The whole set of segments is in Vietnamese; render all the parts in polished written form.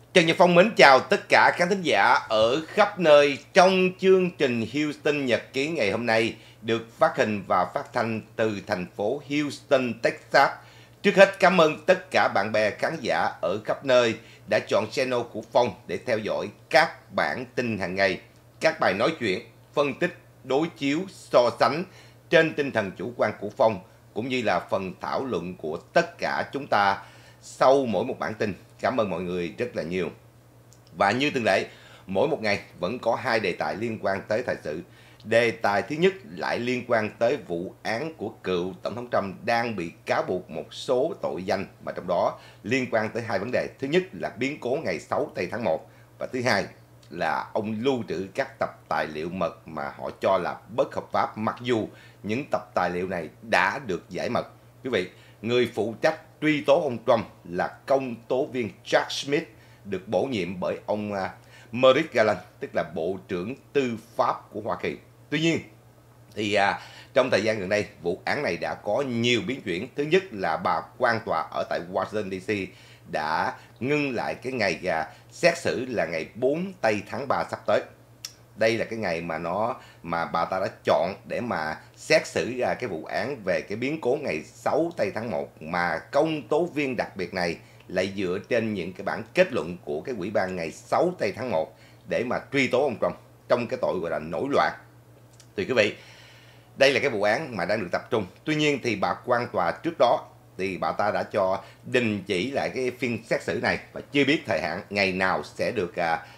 Trần Nhật Phong mến chào tất cả khán thính giả ở khắp nơi trong chương trình Houston Nhật ký ngày hôm nay được phát hình và phát thanh từ thành phố Houston, Texas. Trước hết cảm ơn tất cả bạn bè khán giả ở khắp nơi đã chọn channel của Phong để theo dõi các bản tin hàng ngày, các bài nói chuyện, phân tích, đối chiếu, so sánh trên tinh thần chủ quan của Phong cũng như là phần thảo luận của tất cả chúng ta sau mỗi một bản tin. Cảm ơn mọi người rất là nhiều. Và như thường lệ, mỗi một ngày vẫn có hai đề tài liên quan tới thời sự. Đề tài thứ nhất lại liên quan tới vụ án của cựu Tổng thống Trump đang bị cáo buộc một số tội danh, mà trong đó liên quan tới hai vấn đề. Thứ nhất là biến cố ngày 6 tây tháng 1 và thứ hai là ông lưu trữ các tập tài liệu mật mà họ cho là bất hợp pháp, mặc dù những tập tài liệu này đã được giải mật. Quý vị, người phụ trách truy tố ông Trump là công tố viên Jack Smith, được bổ nhiệm bởi ông Merrick Garland, tức là Bộ trưởng Tư pháp của Hoa Kỳ. Tuy nhiên, thì trong thời gian gần đây, vụ án này đã có nhiều biến chuyển. Thứ nhất là bà quan tòa ở tại Washington DC đã ngưng lại cái ngày xét xử là ngày 4 tây tháng 3 sắp tới. Đây là cái ngày mà bà ta đã chọn để mà xét xử ra cái vụ án về cái biến cố ngày 6 tây tháng 1, mà công tố viên đặc biệt này lại dựa trên những cái bản kết luận của cái ủy ban ngày 6 tây tháng 1 để mà truy tố ông Trump trong cái tội gọi là nổi loạn. Thì quý vị, đây là cái vụ án mà đang được tập trung. Tuy nhiên thì bà quan tòa trước đó thì bà ta đã cho đình chỉ lại cái phiên xét xử này và chưa biết thời hạn ngày nào sẽ được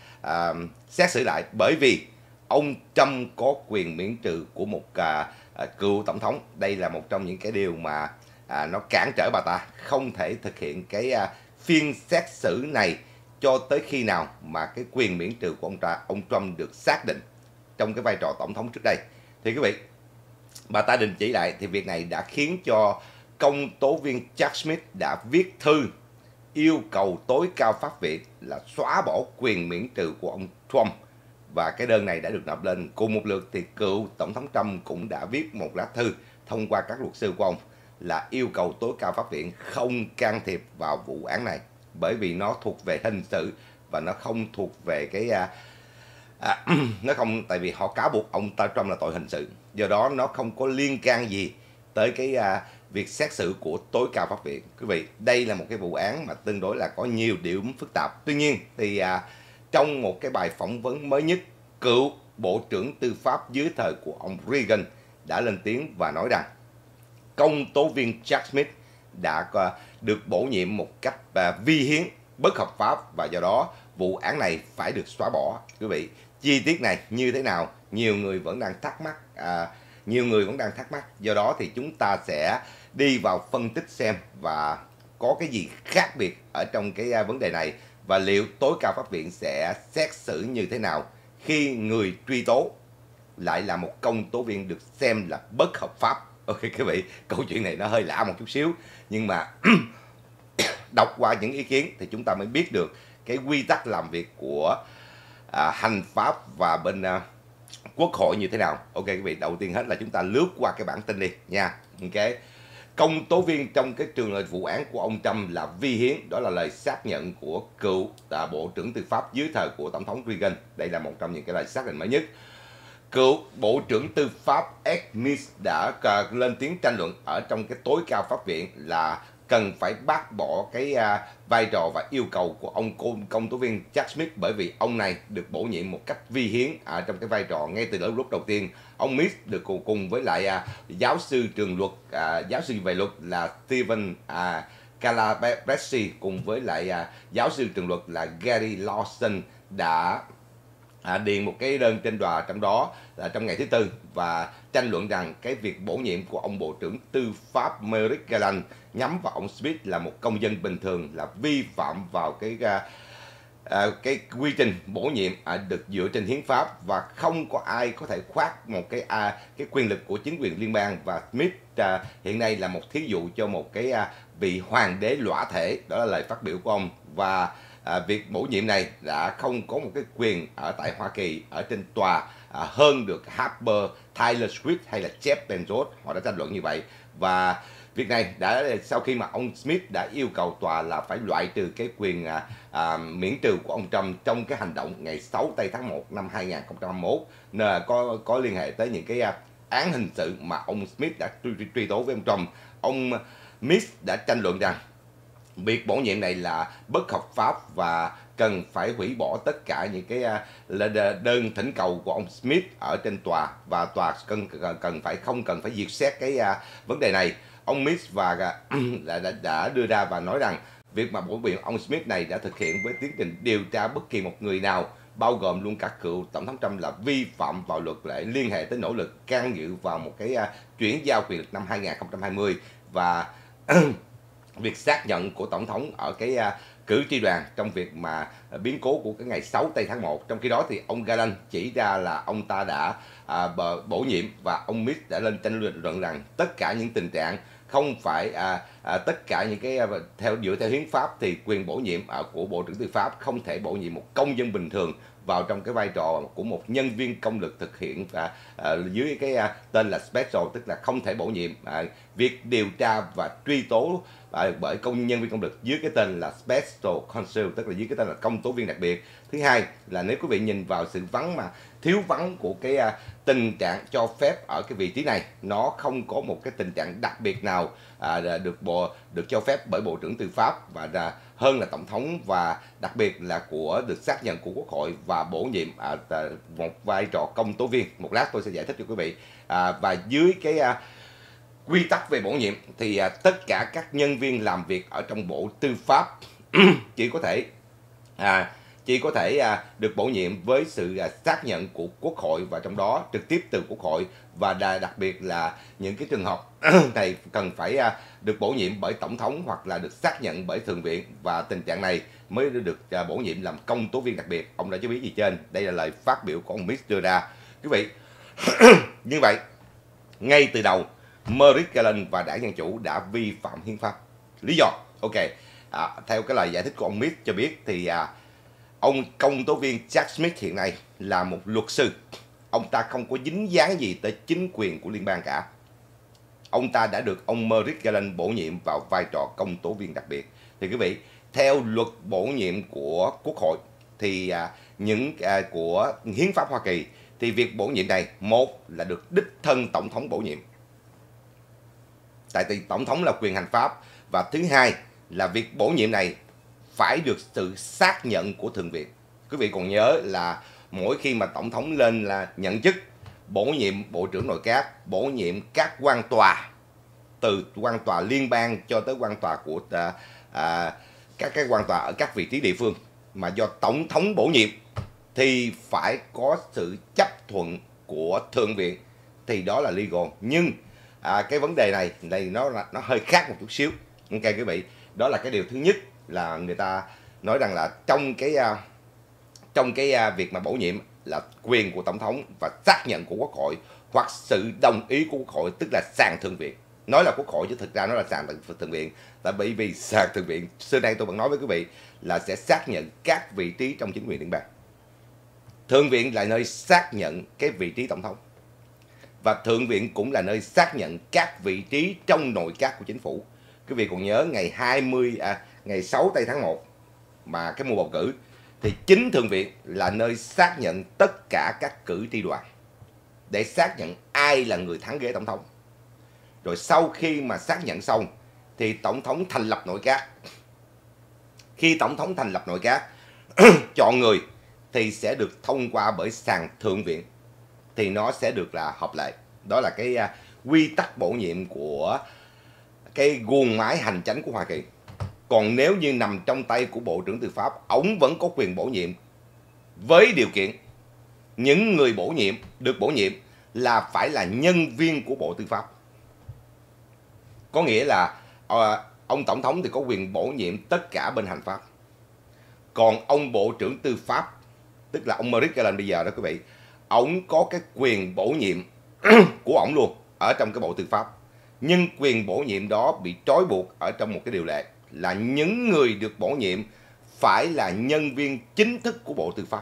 xét xử lại, bởi vì ông Trump có quyền miễn trừ của một cựu tổng thống. Đây là một trong những cái điều mà nó cản trở bà ta không thể thực hiện cái phiên xét xử này cho tới khi nào mà cái quyền miễn trừ của ông Trump được xác định trong cái vai trò tổng thống trước đây. Thì quý vị, bà ta đình chỉ lại thì việc này đã khiến cho công tố viên Jack Smith đã viết thư yêu cầu tối cao pháp viện là xóa bỏ quyền miễn trừ của ông Trump. Và cái đơn này đã được nộp lên. Cùng một lượt thì cựu tổng thống Trump cũng đã viết một lá thư thông qua các luật sư của ông là yêu cầu tối cao pháp viện không can thiệp vào vụ án này, bởi vì nó thuộc về hình sự và nó không thuộc về cái nó không, tại vì họ cáo buộc ông Trump là tội hình sự, do đó nó không có liên can gì tới cái việc xét xử của tối cao pháp viện. Quý vị, đây là một cái vụ án mà tương đối là có nhiều điểm phức tạp. Tuy nhiên thì trong một cái bài phỏng vấn mới nhất, cựu Bộ trưởng Tư pháp dưới thời của ông Reagan đã lên tiếng và nói rằng công tố viên Jack Smith đã được bổ nhiệm một cách vi hiến, bất hợp pháp, và do đó vụ án này phải được xóa bỏ. Quý vị, chi tiết này như thế nào nhiều người vẫn đang thắc mắc, do đó thì chúng ta sẽ đi vào phân tích xem và có cái gì khác biệt ở trong cái vấn đề này, và liệu tối cao pháp viện sẽ xét xử như thế nào khi người truy tố lại là một công tố viên được xem là bất hợp pháp. Ok quý vị, câu chuyện này nó hơi lạ một chút xíu, nhưng mà đọc qua những ý kiến thì chúng ta mới biết được cái quy tắc làm việc của hành pháp và bên quốc hội như thế nào. Ok quý vị, đầu tiên hết là chúng ta lướt qua cái bản tin đi nha. Ok, công tố viên trong cái trường hợp vụ án của ông Trump là vi hiến, đó là lời xác nhận của cựu Bộ trưởng Tư pháp dưới thời của Tổng thống Reagan. Đây là một trong những cái lời xác định mới nhất. Cựu Bộ trưởng Tư pháp Ed Meese đã lên tiếng tranh luận ở trong cái tối cao pháp viện là cần phải bác bỏ cái vai trò và yêu cầu của ông công tố viên Jack Smith, bởi vì ông này được bổ nhiệm một cách vi hiến trong cái vai trò ngay từ lúc đầu tiên. Ông Meese được cùng với lại giáo sư trường luật, giáo sư về luật là Stephen Calabresi, cùng với lại giáo sư trường luật là Gary Lawson đã điền một cái đơn trên tòa, trong đó là trong ngày thứ Tư, và tranh luận rằng cái việc bổ nhiệm của ông Bộ trưởng Tư pháp Merrick Garland nhắm vào ông Smith là một công dân bình thường, là vi phạm vào cái quy trình bổ nhiệm được dựa trên hiến pháp, và không có ai có thể khoác một cái quyền lực của chính quyền liên bang. Và Smith hiện nay là một thí dụ cho một cái vị hoàng đế lõa thể, đó là lời phát biểu của ông. Và việc bổ nhiệm này đã không có một cái quyền ở tại Hoa Kỳ ở trên tòa hơn được Harper, Taylor Swift hay là Jeff Bezos. Họ đã tranh luận như vậy. Và Việc này sau khi mà ông Smith đã yêu cầu tòa là phải loại trừ cái quyền miễn trừ của ông Trump trong cái hành động ngày 6 tây tháng 1 năm 2021 có liên hệ tới những cái án hình sự mà ông Smith đã truy tố với ông Trump. Ông Smith đã tranh luận rằng việc bổ nhiệm này là bất hợp pháp và cần phải hủy bỏ tất cả những cái đơn thỉnh cầu của ông Smith ở trên tòa, và tòa không cần phải duyệt xét cái vấn đề này. Ông Smith đã đưa ra và nói rằng việc mà bổ nhiệm ông Smith này đã thực hiện với tiến trình điều tra bất kỳ một người nào, bao gồm luôn cả cựu tổng thống Trump, là vi phạm vào luật lệ liên hệ tới nỗ lực can dự vào một cái chuyển giao quyền lực năm 2020 và việc xác nhận của tổng thống ở cái cử tri đoàn trong việc mà biến cố của cái ngày 6 tây tháng 1. Trong khi đó thì ông Garland chỉ ra là ông ta đã bổ nhiệm, và ông Smith đã lên tranh luận rằng tất cả những tình trạng không phải tất cả những cái dựa theo hiến pháp thì quyền bổ nhiệm của Bộ trưởng Tư pháp không thể bổ nhiệm một công dân bình thường vào trong cái vai trò của một nhân viên công lực thực hiện dưới cái tên là special, tức là không thể bổ nhiệm việc điều tra và truy tố bởi nhân viên công lực dưới cái tên là special counsel, tức là dưới cái tên là công tố viên đặc biệt. Thứ hai là nếu quý vị nhìn vào sự thiếu vắng của cái tình trạng cho phép ở cái vị trí này, nó không có một cái tình trạng đặc biệt nào được cho phép bởi Bộ trưởng Tư pháp và hơn là tổng thống, và đặc biệt là được xác nhận của Quốc hội và bổ nhiệm một vai trò công tố viên. Một lát tôi sẽ giải thích cho quý vị. Và dưới cái quy tắc về bổ nhiệm thì tất cả các nhân viên làm việc ở trong Bộ Tư pháp chỉ có thể được bổ nhiệm với sự xác nhận của Quốc hội, và trong đó trực tiếp từ Quốc hội, và đặc biệt là những cái trường hợp này cần phải được bổ nhiệm bởi tổng thống hoặc là được xác nhận bởi Thượng viện, và tình trạng này mới được bổ nhiệm làm công tố viên đặc biệt. Ông đã cho biết gì trên? Đây là lời phát biểu của ông Smith đưa ra. Quý vị, như vậy ngay từ đầu Merrick Garland và đảng Dân Chủ đã vi phạm hiến pháp. Lý do? Ok, theo cái lời giải thích của ông Smith cho biết thì ông công tố viên Jack Smith hiện nay là một luật sư. Ông ta không có dính dáng gì tới chính quyền của liên bang cả. Ông ta đã được ông Merrick Garland bổ nhiệm vào vai trò công tố viên đặc biệt. Thì quý vị, theo luật bổ nhiệm của Quốc hội thì của hiến pháp Hoa Kỳ thì việc bổ nhiệm này, một là được đích thân tổng thống bổ nhiệm, tại vì tổng thống là quyền hành pháp, và thứ hai là việc bổ nhiệm này phải được sự xác nhận của Thượng viện. Quý vị còn nhớ là mỗi khi mà tổng thống lên là nhận chức, bổ nhiệm bộ trưởng nội các, bổ nhiệm các quan tòa, từ quan tòa liên bang cho tới quan tòa của các cái quan tòa ở các vị trí địa phương mà do tổng thống bổ nhiệm, thì phải có sự chấp thuận của Thượng viện, thì đó là legal. Nhưng cái vấn đề này nó hơi khác một chút xíu. Ok quý vị, đó là cái điều thứ nhất, là người ta nói rằng là trong cái việc mà bổ nhiệm là quyền của tổng thống và xác nhận của Quốc hội hoặc sự đồng ý của Quốc hội, tức là sàn Thượng viện. Nói là Quốc hội chứ thực ra nó là sàn Thượng viện, tại vì sàn Thượng viện xưa nay tôi vẫn nói với quý vị là sẽ xác nhận các vị trí trong chính quyền liên bang. Thượng viện là nơi xác nhận cái vị trí tổng thống, và Thượng viện cũng là nơi xác nhận các vị trí trong nội các của chính phủ. Quý vị còn nhớ ngày 6 tây tháng 1 mà cái mùa bầu cử thì chính Thượng viện là nơi xác nhận tất cả các cử tri đoàn để xác nhận ai là người thắng ghế tổng thống. Rồi sau khi mà xác nhận xong thì tổng thống thành lập nội các. Khi tổng thống thành lập nội các chọn người thì sẽ được thông qua bởi sàn Thượng viện, thì nó sẽ được là hợp lệ. Đó là cái quy tắc bổ nhiệm của cái guồng máy hành chánh của Hoa Kỳ. Còn nếu như nằm trong tay của Bộ trưởng Tư pháp, ông vẫn có quyền bổ nhiệm, với điều kiện những người được bổ nhiệm là phải là nhân viên của Bộ Tư pháp. Có nghĩa là ông tổng thống thì có quyền bổ nhiệm tất cả bên hành pháp, còn ông Bộ trưởng Tư pháp, tức là ông Merrick Garland bây giờ đó quý vị, ông có cái quyền bổ nhiệm của ông luôn ở trong cái Bộ Tư pháp. Nhưng quyền bổ nhiệm đó bị trói buộc ở trong một cái điều lệ là những người được bổ nhiệm phải là nhân viên chính thức của Bộ Tư pháp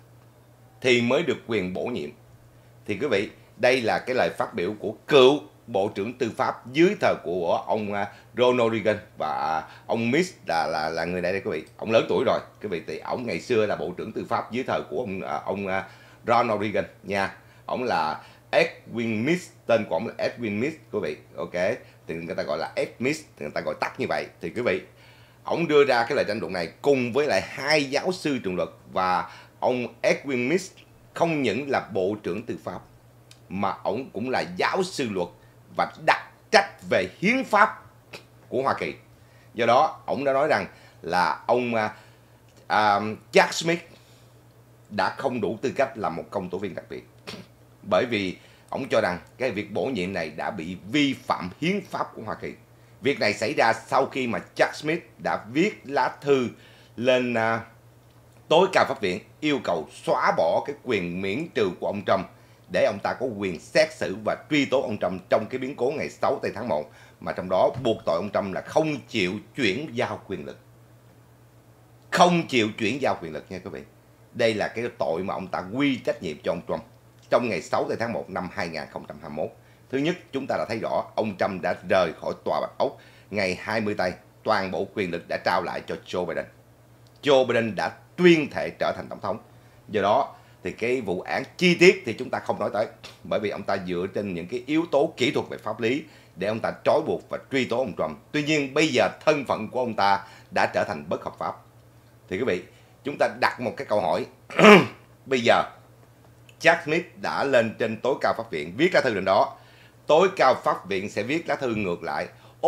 thì mới được quyền bổ nhiệm. Thì quý vị, đây là cái lời phát biểu của cựu bộ trưởng tư pháp dưới thời của ông Ronald Reagan, và ông Mitch là người này đây quý vị. Ông lớn tuổi rồi quý vị, thì ông ngày xưa là bộ trưởng tư pháp dưới thời của ông Ronald Reagan nha. Ông là Edwin Mitch, tên của ông là Edwin Mitch quý vị. Ok, thì người ta gọi là Ed Mitch, thì người ta gọi tắt như vậy. Thì quý vị, ông đưa ra cái lời tranh luận này cùng với lại hai giáo sư trường luật, và ông Edwin Mitch không những là bộ trưởng tư pháp mà ông cũng là giáo sư luật và đặc trách về hiến pháp của Hoa Kỳ. Do đó ông đã nói rằng là ông Jack Smith đã không đủ tư cách làm một công tố viên đặc biệt, bởi vì ông cho rằng cái việc bổ nhiệm này đã bị vi phạm hiến pháp của Hoa Kỳ. Việc này xảy ra sau khi mà Jack Smith đã viết lá thư lên tối cao pháp viện yêu cầu xóa bỏ cái quyền miễn trừ của ông Trump để ông ta có quyền xét xử và truy tố ông Trump trong cái biến cố ngày 6 tây tháng 1, mà trong đó buộc tội ông Trump là không chịu chuyển giao quyền lực. Không chịu chuyển giao quyền lực nha quý vị. Đây là cái tội mà ông ta quy trách nhiệm cho ông Trump trong ngày 6 tây tháng 1 năm 2021. Thứ nhất, chúng ta đã thấy rõ ông Trump đã rời khỏi tòa Bạch Ốc ngày 20 tây, toàn bộ quyền lực đã trao lại cho Joe Biden. Joe Biden đã tuyên thệ trở thành tổng thống. Do đó thì cái vụ án chi tiết thì chúng ta không nói tới, bởi vì ông ta dựa trên những cái yếu tố kỹ thuật về pháp lý để ông ta trói buộc và truy tố ông Trump. Tuy nhiên bây giờ thân phận của ông ta đã trở thành bất hợp pháp. Thì quý vị, chúng ta đặt một cái câu hỏi. Bây giờ Jack Smith đã lên trên tối cao pháp viện viết lá thư lên đó, tối cao pháp viện sẽ viết lá thư ngược lại: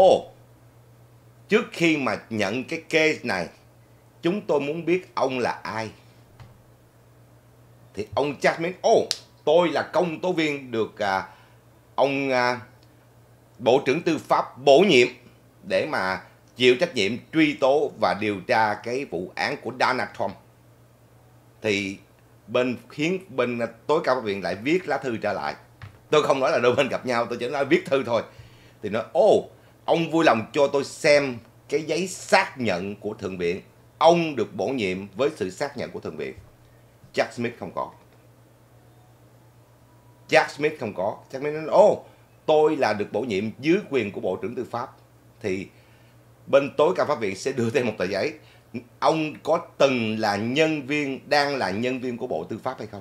trước khi mà nhận cái case này, chúng tôi muốn biết ông là ai. Thì ông Jack Smith: tôi là công tố viên được ông bộ trưởng tư pháp bổ nhiệm để mà chịu trách nhiệm truy tố và điều tra cái vụ án của Donald Trump. Thì bên tối cao pháp viện lại viết lá thư trở lại. Tôi không nói là đôi bên gặp nhau, tôi chỉ nói viết thư thôi. Thì nói: ông vui lòng cho tôi xem cái giấy xác nhận của thượng viện, ông được bổ nhiệm với sự xác nhận của thượng viện. Jack Smith không có. Jack Smith nói: tôi là được bổ nhiệm dưới quyền của bộ trưởng tư pháp. Thì bên tối cao pháp viện sẽ đưa thêm một tờ giấy: ông có từng là đang là nhân viên của bộ tư pháp hay không?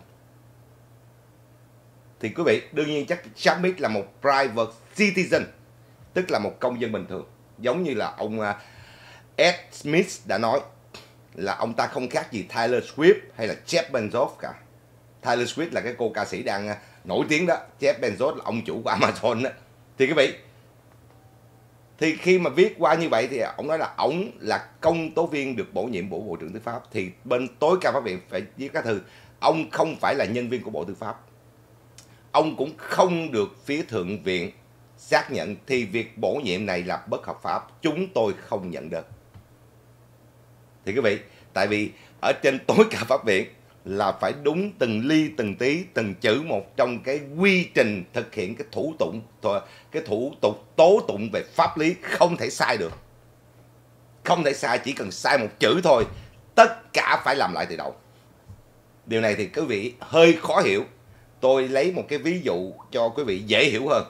Thì quý vị, đương nhiên chắc Jack Smith là một private citizen, tức là một công dân bình thường, giống như là ông Ed Smith đã nói là ông ta không khác gì Taylor Swift hay là Jeff Bezos cả. Taylor Swift là cái cô ca sĩ đang nổi tiếng đó, Jeff Bezos là ông chủ của Amazon đó. Thì quý vị, thì khi mà viết qua như vậy thì ông nói là ông là công tố viên được bổ nhiệm bộ trưởng tư pháp, thì bên tối cao pháp viện phải viết cái thư: ông không phải là nhân viên của bộ tư pháp, ông cũng không được phía thượng viện xác nhận, thì việc bổ nhiệm này là bất hợp pháp, chúng tôi không nhận được. Thì quý vị, tại vì ở trên tối cao pháp viện là phải đúng từng ly từng tí từng chữ một trong cái quy trình thực hiện cái thủ tục tố tụng về pháp lý, không thể sai được. Không thể sai, chỉ cần sai một chữ thôi, tất cả phải làm lại từ đầu. Điều này thì quý vị hơi khó hiểu. Tôi lấy một cái ví dụ cho quý vị dễ hiểu hơn.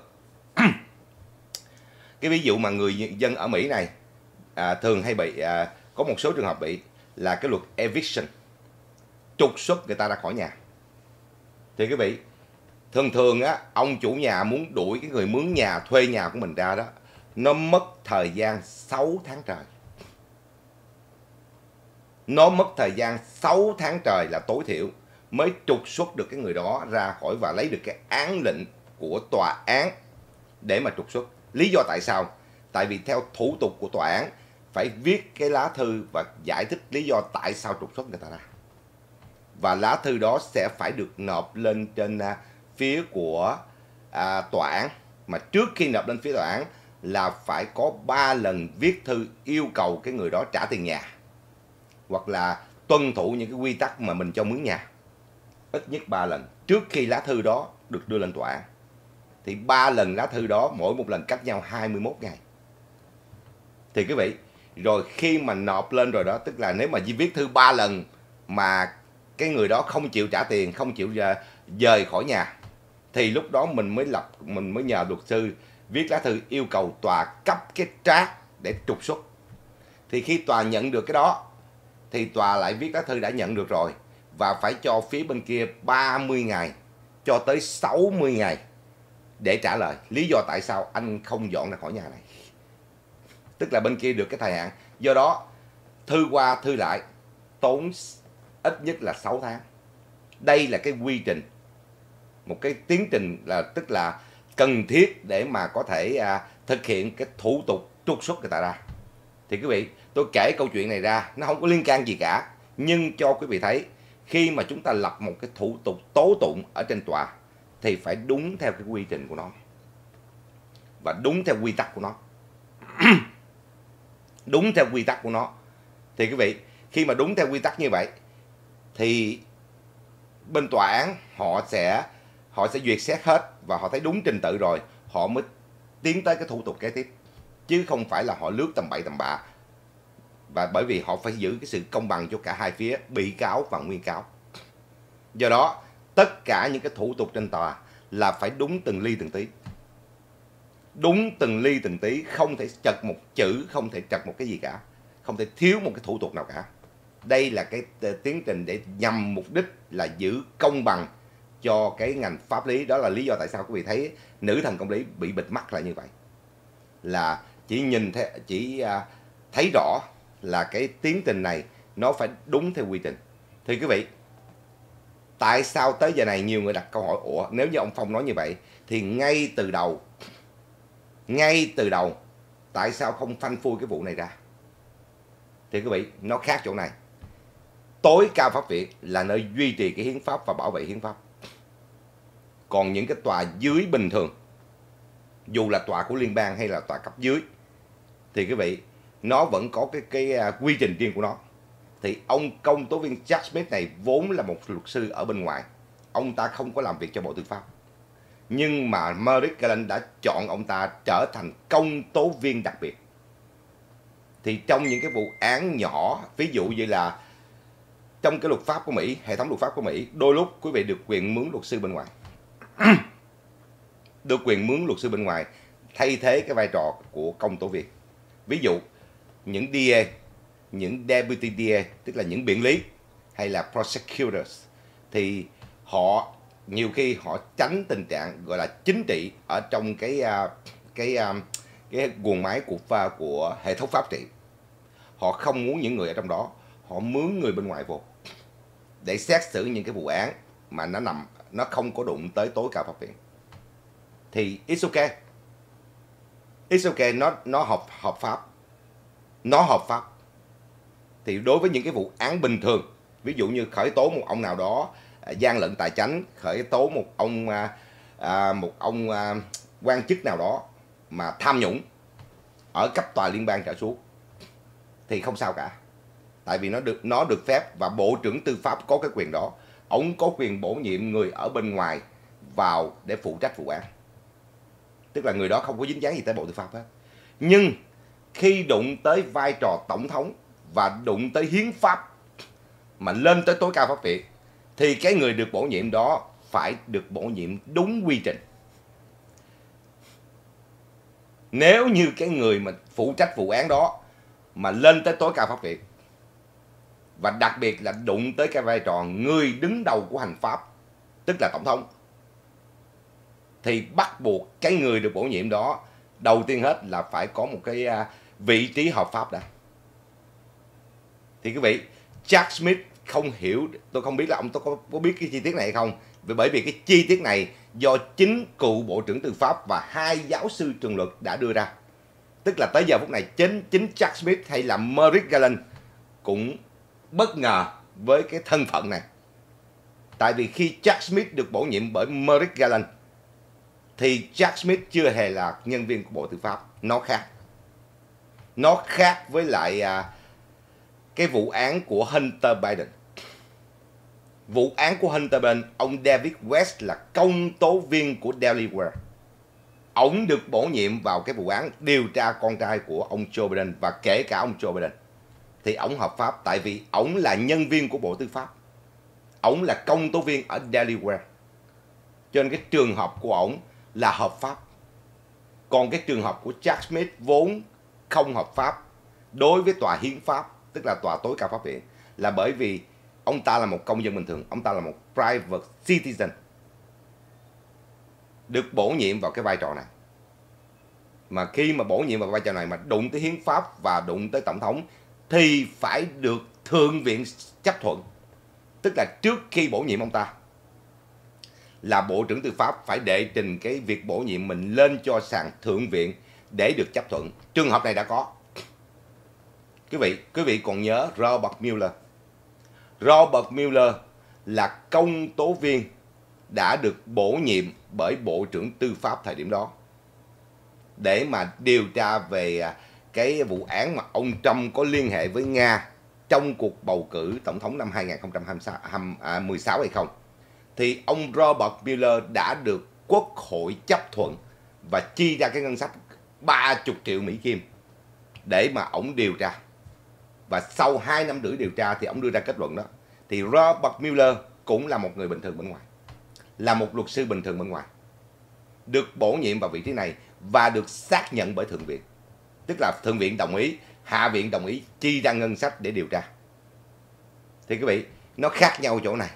Cái ví dụ mà người dân ở Mỹ này thường hay bị, có một số trường hợp bị, là cái luật eviction, trục xuất người ta ra khỏi nhà. Thì quý vị, thường á, ông chủ nhà muốn đuổi cái người mướn nhà, thuê nhà của mình ra đó, nó mất thời gian 6 tháng trời. Nó mất thời gian 6 tháng trời là tối thiểu mới trục xuất được cái người đó ra khỏi và lấy được cái án lệnh của tòa án để mà trục xuất. Lý do tại sao? Tại vì theo thủ tục của tòa án phải viết cái lá thư và giải thích lý do tại sao trục xuất người ta ra. Và lá thư đó sẽ phải được nộp lên trên phía của tòa án. Mà trước khi nộp lên phía tòa án là phải có 3 lần viết thư yêu cầu cái người đó trả tiền nhà, hoặc là tuân thủ những cái quy tắc mà mình cho mướn nhà. Ít nhất 3 lần trước khi lá thư đó được đưa lên tòa án. Thì 3 lần lá thư đó, mỗi một lần cách nhau 21 ngày. Thì quý vị, rồi khi mà nộp lên rồi đó, tức là nếu mà viết thư 3 lần mà cái người đó không chịu trả tiền, không chịu dời khỏi nhà, thì lúc đó mình mới nhờ luật sư viết lá thư yêu cầu tòa cấp cái draft để trục xuất. Thì khi tòa nhận được cái đó thì tòa lại viết lá thư đã nhận được rồi và phải cho phía bên kia 30 ngày cho tới 60 ngày để trả lời lý do tại sao anh không dọn ra khỏi nhà này. Tức là bên kia được cái thời hạn. Do đó thư qua thư lại tốn ít nhất là 6 tháng. Đây là cái quy trình, một cái tiến trình là tức là cần thiết để mà có thể thực hiện cái thủ tục trục xuất người ta ra. Thì quý vị, tôi kể câu chuyện này ra, nó không có liên can gì cả, nhưng cho quý vị thấy khi mà chúng ta lập một cái thủ tục tố tụng ở trên tòa thì phải đúng theo cái quy trình của nó và đúng theo quy tắc của nó. Đúng theo quy tắc của nó. Thì quý vị, khi mà đúng theo quy tắc như vậy thì bên tòa án họ sẽ duyệt xét hết và họ thấy đúng trình tự rồi họ mới tiến tới cái thủ tục kế tiếp, chứ không phải là họ lướt tầm bậy tầm bạ. Và bởi vì họ phải giữ cái sự công bằng cho cả hai phía, bị cáo và nguyên cáo. Do đó tất cả những cái thủ tục trên tòa là phải đúng từng ly từng tí. Đúng từng ly từng tí, không thể chật một chữ, không thể chật một cái gì cả, không thể thiếu một cái thủ tục nào cả. Đây là cái tiến trình để nhằm mục đích là giữ công bằng cho cái ngành pháp lý. Đó là lý do tại sao quý vị thấy nữ thần công lý bị bịt mắt là như vậy. Là chỉ thấy rõ là cái tiến trình này nó phải đúng theo quy trình. Thì quý vị, tại sao tới giờ này nhiều người đặt câu hỏi, ủa nếu như ông Phong nói như vậy thì ngay từ đầu tại sao không phanh phui cái vụ này ra? Thì quý vị, nó khác chỗ này. Tối cao pháp viện là nơi duy trì cái hiến pháp và bảo vệ hiến pháp. Còn những cái tòa dưới bình thường, dù là tòa của liên bang hay là tòa cấp dưới, thì quý vị, nó vẫn có cái quy trình riêng của nó. Thì ông công tố viên Jack Smith này vốn là một luật sư ở bên ngoài. Ông ta không có làm việc cho Bộ Tư pháp. Nhưng mà Merrick Garland đã chọn ông ta trở thành công tố viên đặc biệt. Thì trong những cái vụ án nhỏ, ví dụ như là trong cái luật pháp của Mỹ, hệ thống luật pháp của Mỹ, đôi lúc quý vị được quyền mướn luật sư bên ngoài. Được quyền mướn luật sư bên ngoài thay thế cái vai trò của công tố viên. Ví dụ, những DA, những Deputy DA, tức là những biện lý, hay là prosecutors, thì họ nhiều khi họ tránh tình trạng gọi là chính trị ở trong cái guồng máy của hệ thống pháp trị. Họ không muốn những người ở trong đó, họ mướn người bên ngoài vô để xét xử những cái vụ án mà nó không có đụng tới tối cao pháp viện. Thì it's okay. It's okay, nó hợp pháp. Nó hợp pháp. Thì đối với những cái vụ án bình thường, ví dụ như khởi tố một ông nào đó gian lận tài chánh, khởi tố một ông quan chức nào đó mà tham nhũng ở cấp tòa liên bang trở xuống thì không sao cả. Tại vì nó được phép và Bộ trưởng Tư pháp có cái quyền đó. Ông có quyền bổ nhiệm người ở bên ngoài vào để phụ trách vụ án. Tức là người đó không có dính dáng gì tới Bộ Tư pháp hết. Nhưng khi đụng tới vai trò tổng thống và đụng tới hiến pháp mà lên tới tối cao pháp viện thì cái người được bổ nhiệm đó phải được bổ nhiệm đúng quy trình. Nếu như cái người mà phụ trách vụ án đó mà lên tới tối cao pháp viện, và đặc biệt là đụng tới cái vai trò người đứng đầu của hành pháp, tức là tổng thống, thì bắt buộc cái người được bổ nhiệm đó đầu tiên hết là phải có một cái vị trí hợp pháp đã. Thì quý vị, Jack Smith không hiểu, tôi không biết là ông có biết cái chi tiết này hay không, bởi vì cái chi tiết này do chính cựu Bộ trưởng Tư pháp và 2 giáo sư trường luật đã đưa ra. Tức là tới giờ phút này chính Jack Smith hay là Merrick Garland cũng bất ngờ với cái thân phận này. Tại vì khi Jack Smith được bổ nhiệm bởi Merrick Garland thì Jack Smith chưa hề là nhân viên của Bộ Tư pháp. Nó khác. Nó khác với lại cái vụ án của Hunter Biden. Vụ án của Hunter Biden, ông David West là công tố viên của Delaware. Ông được bổ nhiệm vào cái vụ án điều tra con trai của ông Joe Biden và kể cả ông Joe Biden. Thì ông hợp pháp tại vì ông là nhân viên của Bộ Tư pháp. Ông là công tố viên ở Delaware. Cho nên cái trường hợp của ông là hợp pháp. Còn cái trường hợp của Jack Smith vốn không hợp pháp đối với tòa hiến pháp, tức là tòa tối cao pháp viện, là bởi vì ông ta là một công dân bình thường, ông ta là một private citizen, được bổ nhiệm vào cái vai trò này. Mà khi mà bổ nhiệm vào vai trò này mà đụng tới hiến pháp và đụng tới tổng thống thì phải được thượng viện chấp thuận. Tức là trước khi bổ nhiệm ông ta là bộ trưởng tư pháp phải đệ trình cái việc bổ nhiệm mình lên cho sàn thượng viện để được chấp thuận. Trường hợp này đã có. Quý vị còn nhớ Robert Mueller. Robert Mueller là công tố viên đã được bổ nhiệm bởi bộ trưởng tư pháp thời điểm đó để mà điều tra về cái vụ án mà ông Trump có liên hệ với Nga trong cuộc bầu cử tổng thống năm 2016 hay không. Thì ông Robert Mueller đã được Quốc hội chấp thuận và chi ra cái ngân sách 30 triệu Mỹ Kim để mà ông điều tra. Và sau 2 năm rưỡi điều tra thì ông đưa ra kết luận đó. Thì Robert Mueller cũng là một người bình thường bên ngoài, là một luật sư bình thường bên ngoài, được bổ nhiệm vào vị trí này và được xác nhận bởi Thượng viện. Tức là Thượng viện đồng ý, Hạ viện đồng ý chi ra ngân sách để điều tra. Thì quý vị, nó khác nhau chỗ này.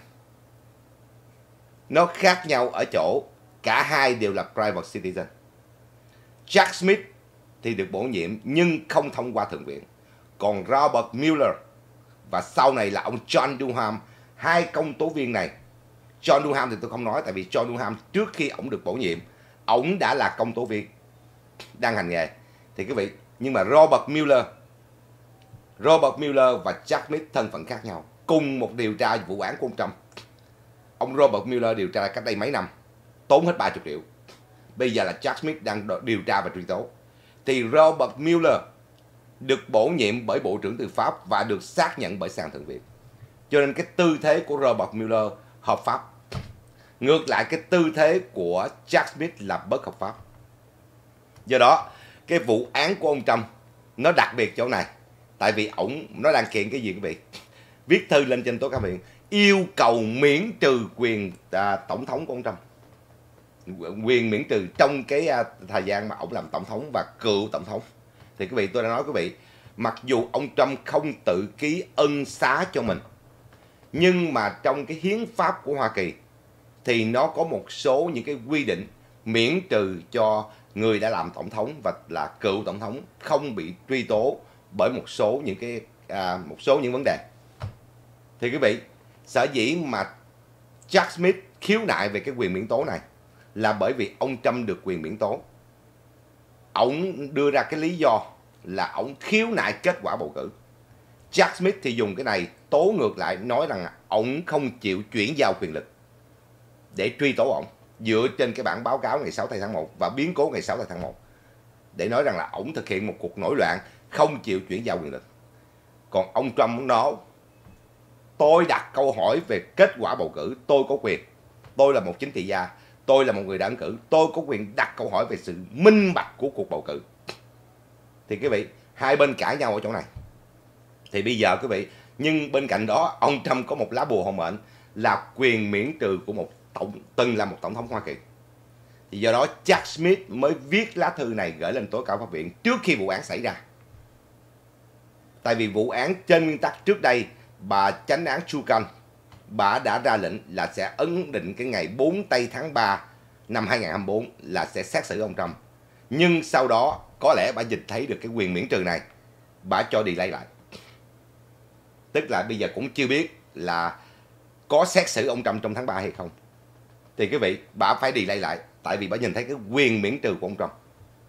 Nó khác nhau ở chỗ cả hai đều là private citizen. Jack Smith thì được bổ nhiệm nhưng không thông qua Thượng viện. Còn Robert Mueller và sau này là ông John Durham, hai công tố viên này. John Durham thì tôi không nói, tại vì John Durham trước khi ông được bổ nhiệm, ông đã là công tố viên đang hành nghề. Thì quý vị, nhưng mà Robert Mueller và Jack Smith thân phận khác nhau. Cùng một điều tra vụ án của ông Trump. Ông Robert Mueller điều tra cách đây mấy năm, tốn hết 30 triệu. Bây giờ là Jack Smith đang điều tra và truy tố. Thì Robert Mueller được bổ nhiệm bởi Bộ trưởng Tư pháp và được xác nhận bởi sàn Thượng viện. Cho nên cái tư thế của Robert Mueller hợp pháp. Ngược lại cái tư thế của Jack Smith là bất hợp pháp. Do đó, cái vụ án của ông Trump nó đặc biệt chỗ này. Tại vì nó đang kiện cái gì quý vị? Viết thư lên trên tối cao viện yêu cầu miễn trừ quyền tổng thống của ông Trump. Quyền miễn trừ trong cái thời gian mà ông làm tổng thống và cựu tổng thống. Thì quý vị, tôi đã nói quý vị, mặc dù ông Trump không tự ký ân xá cho mình, nhưng mà trong cái hiến pháp của Hoa Kỳ thì nó có một số những cái quy định miễn trừ cho người đã làm tổng thống và là cựu tổng thống không bị truy tố bởi một số những vấn đề. Thì quý vị, sở dĩ mà Jack Smith khiếu nại về cái quyền miễn tố này là bởi vì ông Trump được quyền miễn tố. Ông đưa ra cái lý do là ông khiếu nại kết quả bầu cử. Jack Smith thì dùng cái này tố ngược lại, nói rằng ông không chịu chuyển giao quyền lực để truy tố ông dựa trên cái bản báo cáo ngày 6 tháng 1 và biến cố ngày 6 tháng 1 để nói rằng là ông thực hiện một cuộc nổi loạn, không chịu chuyển giao quyền lực. Còn ông Trump nói, tôi đặt câu hỏi về kết quả bầu cử, tôi có quyền. Tôi là một chính trị gia, tôi là một người đã ứng cử, tôi có quyền đặt câu hỏi về sự minh bạch của cuộc bầu cử. Thì quý vị, hai bên cãi nhau ở chỗ này. Thì bây giờ quý vị, nhưng bên cạnh đó, ông Trump có một lá bùa hộ mệnh là quyền miễn trừ của từng là một tổng thống Hoa Kỳ. Thì do đó Jack Smith mới viết lá thư này gửi lên tối cao pháp viện trước khi vụ án xảy ra. Tại vì vụ án trên nguyên tắc trước đây, bà chánh án Chutkan, bà đã ra lệnh là sẽ ấn định cái ngày 4 tây tháng 3 năm 2024 là sẽ xét xử ông Trump. Nhưng sau đó có lẽ bà nhìn thấy được cái quyền miễn trừ này, bà cho delay lại. Tức là bây giờ cũng chưa biết là có xét xử ông Trump trong tháng 3 hay không. Thì quý vị, bà phải delay lại, tại vì bà nhìn thấy cái quyền miễn trừ của ông Trump.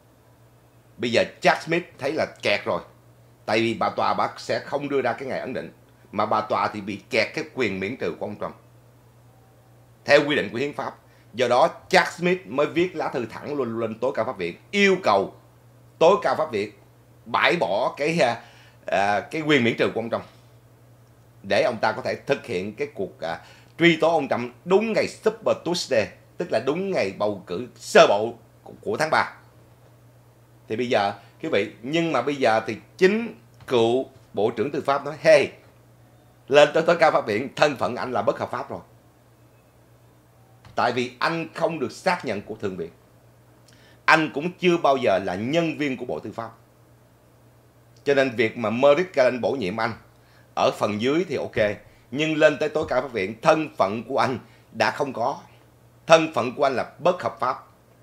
Bây giờ Jack Smith thấy là kẹt rồi, tại vì bà tòa bà sẽ không đưa ra cái ngày ấn định, mà bà tòa thì bị kẹt cái quyền miễn trừ của ông Trump theo quy định của hiến pháp. Do đó Jack Smith mới viết lá thư thẳng luôn lên tối cao pháp viện, yêu cầu tối cao pháp viện bãi bỏ cái quyền miễn trừ của ông Trump để ông ta có thể thực hiện cái cuộc truy tố ông Trump đúng ngày Super Tuesday, tức là đúng ngày bầu cử sơ bộ của tháng 3. Thì bây giờ quý vị, nhưng mà bây giờ thì chính cựu Bộ trưởng Tư pháp nói, hey, lên tới tối cao pháp viện, thân phận anh là bất hợp pháp rồi. Tại vì anh không được xác nhận của Thượng viện. anh cũng chưa bao giờ là nhân viên của Bộ Tư pháp. Cho nên việc mà Merrick Garland bổ nhiệm anh ở phần dưới thì ok, nhưng lên tới tối cao pháp viện, thân phận của anh đã không có. Thân phận của anh là bất hợp pháp.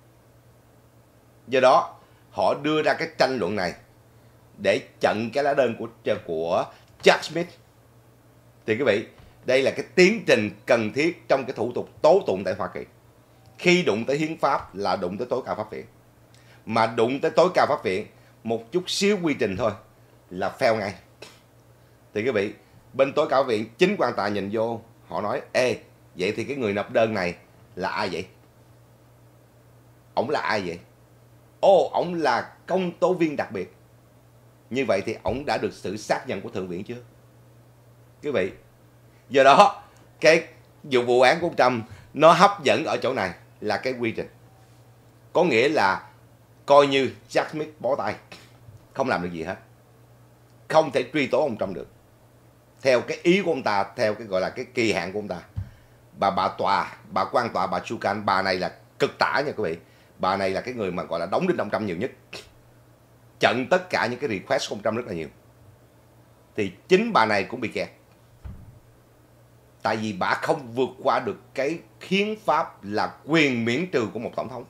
Do đó họ đưa ra cái tranh luận này để chặn cái lá đơn của Jack Smith. Thì quý vị, đây là cái tiến trình cần thiết trong cái thủ tục tố tụng tại Hoa Kỳ. Khi đụng tới hiến pháp là đụng tới tối cao pháp viện. Mà đụng tới tối cao pháp viện, một chút xíu quy trình thôi là fail ngay. Thì quý vị, bên tối cao pháp viện, chính quan tòa nhìn vô, họ nói, ê, vậy thì cái người nộp đơn này là ai vậy? Ổng là ai vậy? Ồ, ổng là công tố viên đặc biệt. Như vậy thì ổng đã được sự xác nhận của Thượng viện chưa? Quý vị, do đó cái vụ án của ông Trump nó hấp dẫn ở chỗ này là cái quy trình. Có nghĩa là coi như Jack Smith bó tay, không làm được gì hết, không thể truy tố ông Trump được theo cái ý của ông ta, theo cái gọi là cái kỳ hạn của ông ta. Bà quan tòa, bà Chukan, bà này là cực tả nha quý vị. Bà này là cái người mà gọi là đóng đinh ông Trump nhiều nhất, chặn tất cả những cái request của ông Trump rất là nhiều. Thì chính bà này cũng bị kẹt, tại vì bà không vượt qua được cái hiến pháp là quyền miễn trừ của một tổng thống.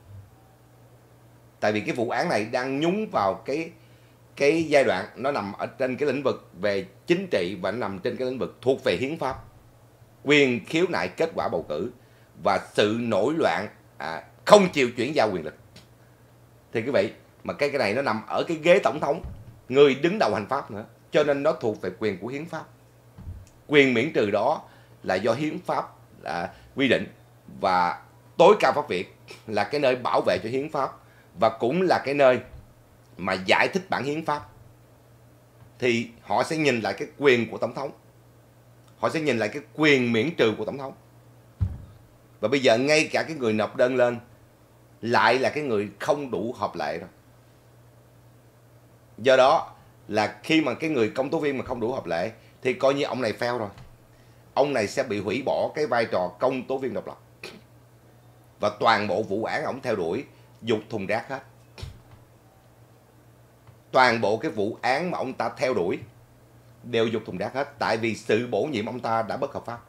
Tại vì cái vụ án này đang nhúng vào cái giai đoạn nó nằm ở trên cái lĩnh vực về chính trị và nó nằm trên cái lĩnh vực thuộc về hiến pháp, quyền khiếu nại kết quả bầu cử và sự nổi loạn không chịu chuyển giao quyền lực. Thì quý vị, mà cái này nó nằm ở cái ghế tổng thống, người đứng đầu hành pháp nữa, cho nên nó thuộc về quyền của hiến pháp. Quyền miễn trừ đó là do hiến pháp quy định, và tối cao pháp viện là cái nơi bảo vệ cho hiến pháp và cũng là cái nơi mà giải thích bản hiến pháp. Thì họ sẽ nhìn lại cái quyền của tổng thống, họ sẽ nhìn lại cái quyền miễn trừ của tổng thống. Và bây giờ ngay cả cái người nộp đơn lên lại là cái người không đủ hợp lệ rồi. Do đó là khi mà cái người công tố viên mà không đủ hợp lệ thì coi như ông này fail rồi. Ông này sẽ bị hủy bỏ cái vai trò công tố viên độc lập. Và toàn bộ vụ án ông theo đuổi dục thùng rác hết. Toàn bộ cái vụ án mà ông ta theo đuổi đều dục thùng rác hết. Tại vì sự bổ nhiệm ông ta đã bất hợp pháp.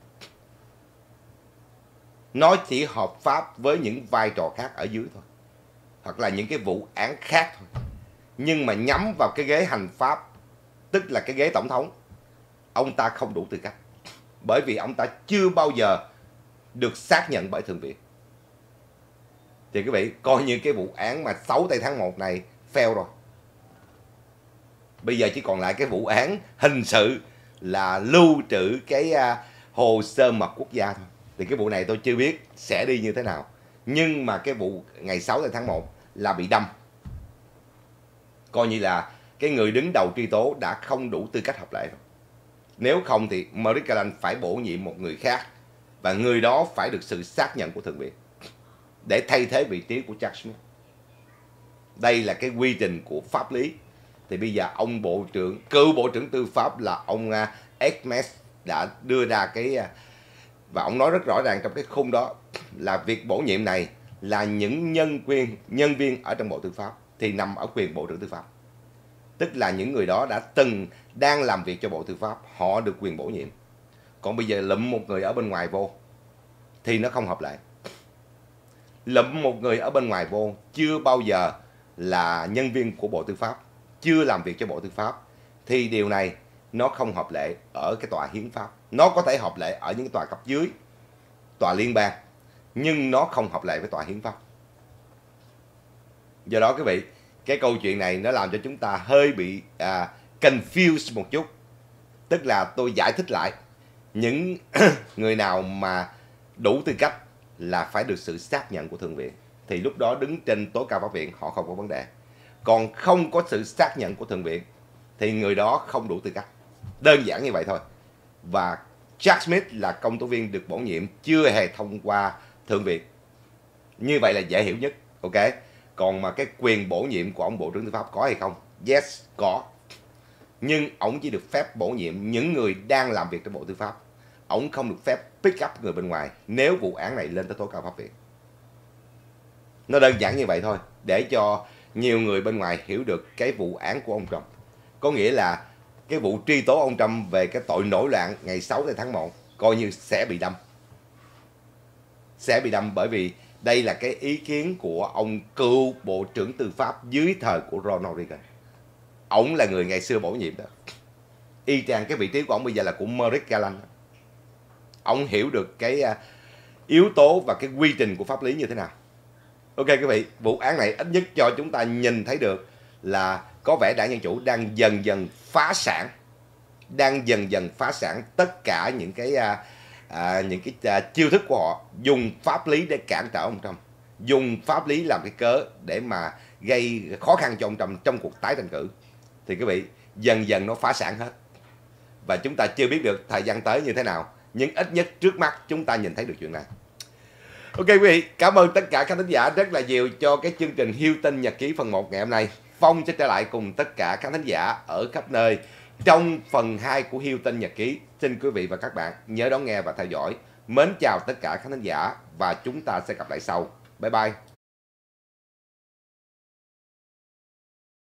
Nó chỉ hợp pháp với những vai trò khác ở dưới thôi, hoặc là những cái vụ án khác thôi. Nhưng mà nhắm vào cái ghế hành pháp, tức là cái ghế tổng thống, ông ta không đủ tư cách. Bởi vì ông ta chưa bao giờ được xác nhận bởi Thượng viện. Thì quý vị, coi như cái vụ án mà 6 tây tháng 1 này fail rồi. Bây giờ chỉ còn lại cái vụ án hình sự là lưu trữ cái hồ sơ mật quốc gia thôi. Thì cái vụ này tôi chưa biết sẽ đi như thế nào. Nhưng mà cái vụ ngày 6 tháng 1 là bị đâm. Coi như là cái người đứng đầu truy tố đã không đủ tư cách hợp lệ rồi. Nếu không thì Merrick Garland phải bổ nhiệm một người khác, và người đó phải được sự xác nhận của Thượng viện để thay thế vị trí của Jack Smith. Đây là cái quy trình của pháp lý. Thì bây giờ ông cựu bộ trưởng tư pháp là ông Edmes đã đưa ra cái, và ông nói rất rõ ràng trong cái khung đó là việc bổ nhiệm này là những nhân viên ở trong Bộ Tư pháp thì nằm ở quyền Bộ trưởng Tư pháp. Tức là những người đó đang làm việc cho Bộ Tư pháp, họ được quyền bổ nhiệm. Còn bây giờ lụm một người ở bên ngoài vô thì nó không hợp lệ. Lụm một người ở bên ngoài vô chưa bao giờ là nhân viên của Bộ Tư pháp, chưa làm việc cho Bộ Tư pháp, thì điều này nó không hợp lệ ở cái tòa hiến pháp. Nó có thể hợp lệ ở những tòa cấp dưới, tòa liên bang, nhưng nó không hợp lệ với tòa hiến pháp. Do đó quý vị, cái câu chuyện này nó làm cho chúng ta hơi bị confused một chút. Tức là tôi giải thích lại, những người nào mà đủ tư cách là phải được sự xác nhận của Thượng viện, thì lúc đó đứng trên tối cao pháp viện họ không có vấn đề. Còn không có sự xác nhận của Thượng viện thì người đó không đủ tư cách. Đơn giản như vậy thôi. Và Jack Smith là công tố viên được bổ nhiệm chưa hề thông qua Thượng viện. Như vậy là dễ hiểu nhất. Ok. Còn mà cái quyền bổ nhiệm của ông Bộ trưởng Tư pháp có hay không? Yes, có. Nhưng ông chỉ được phép bổ nhiệm những người đang làm việc trong Bộ Tư pháp. Ông không được phép pick up người bên ngoài nếu vụ án này lên tới tối cao pháp viện. Nó đơn giản như vậy thôi, để cho nhiều người bên ngoài hiểu được cái vụ án của ông Trump. Có nghĩa là cái vụ truy tố ông Trump về cái tội nổi loạn ngày 6 tháng 1 coi như sẽ bị đâm. Sẽ bị đâm bởi vì đây là cái ý kiến của ông cựu Bộ trưởng Tư pháp dưới thời của Ronald Reagan. Ông là người ngày xưa bổ nhiệm đó. Y chang cái vị trí của ông bây giờ là của Merrick Garland. Ông hiểu được cái yếu tố và cái quy trình của pháp lý như thế nào. Ok quý vị, vụ án này ít nhất cho chúng ta nhìn thấy được là có vẻ Đảng Dân Chủ đang dần dần phá sản. Đang dần dần phá sản tất cả những cái chiêu thức của họ, dùng pháp lý để cản trở ông Trump, dùng pháp lý làm cái cớ để mà gây khó khăn cho ông Trump trong cuộc tái tranh cử. Thì quý vị, dần dần nó phá sản hết. Và chúng ta chưa biết được thời gian tới như thế nào, nhưng ít nhất trước mắt chúng ta nhìn thấy được chuyện này. Ok quý vị, cảm ơn tất cả các khán giả rất là nhiều cho cái chương trình Houston Nhật Ký phần 1 ngày hôm nay. Phong sẽ trở lại cùng tất cả các khán giả ở khắp nơi trong phần 2 của Houston Nhật Ký. Xin quý vị và các bạn nhớ đón nghe và theo dõi. Mến chào tất cả các khán giả và chúng ta sẽ gặp lại sau. Bye bye.